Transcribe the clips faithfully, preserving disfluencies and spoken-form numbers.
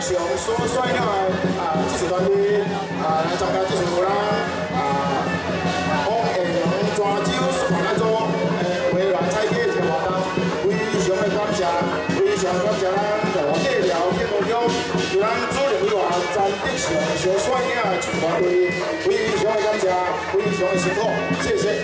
上所率领的啊，这次团队啊来参加这次有咱啊往厦门泉州xuất版组诶回来采购一个活动，非常的感谢，非常感谢咱大寮天公乡，由咱主任委员詹德祥所率领的这次团队，非常的感谢，非常的辛苦，谢谢。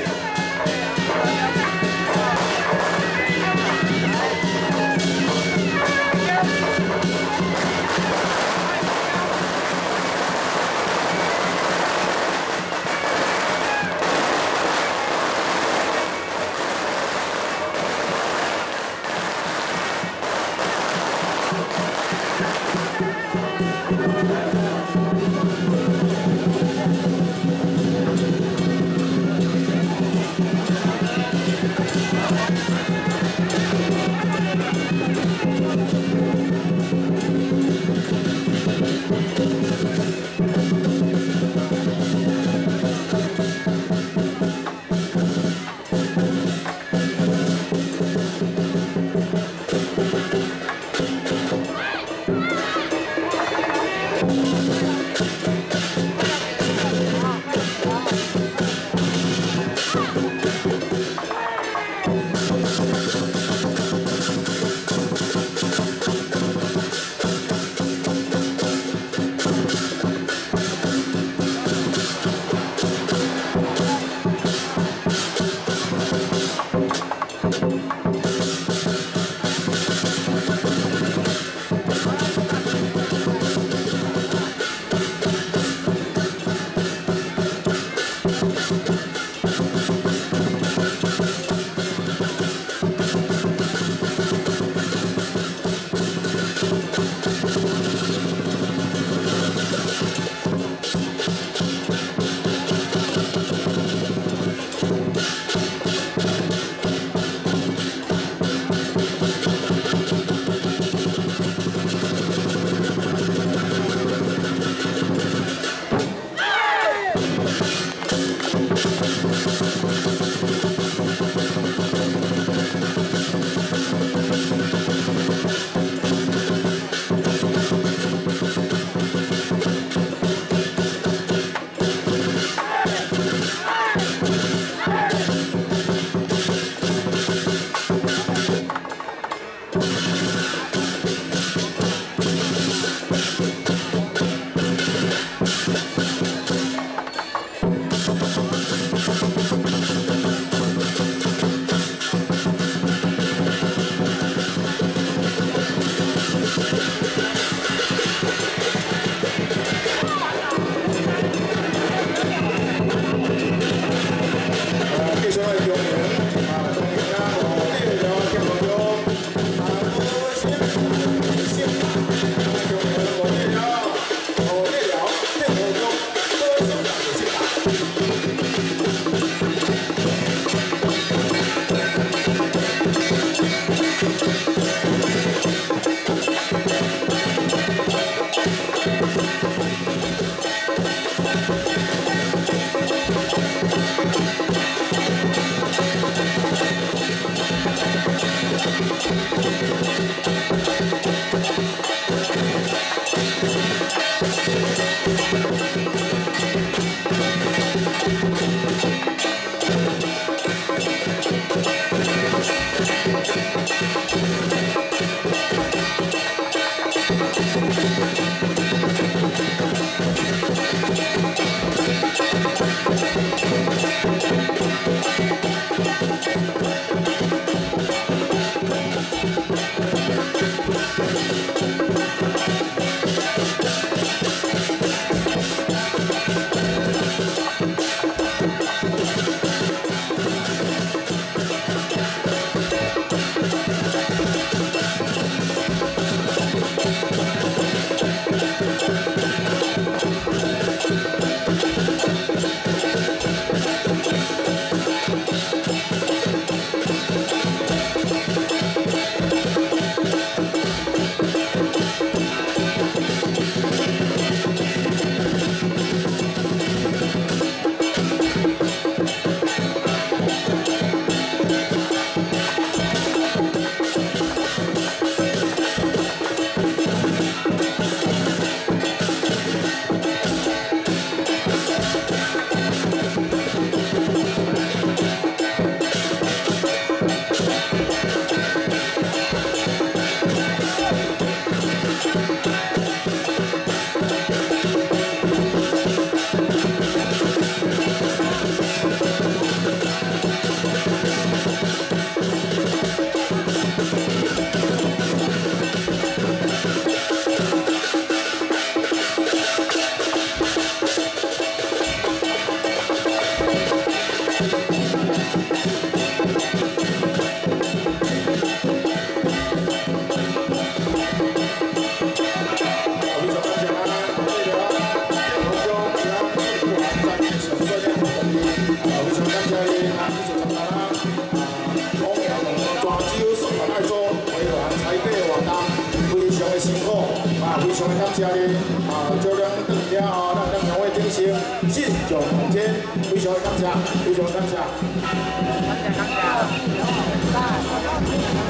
爱做回銮彩礼的活动，非常的辛苦，啊，非常的感谢你，啊，照亮转了后，咱咱两位顶升，信众同天，非常的感谢，非常感谢。感谢感谢。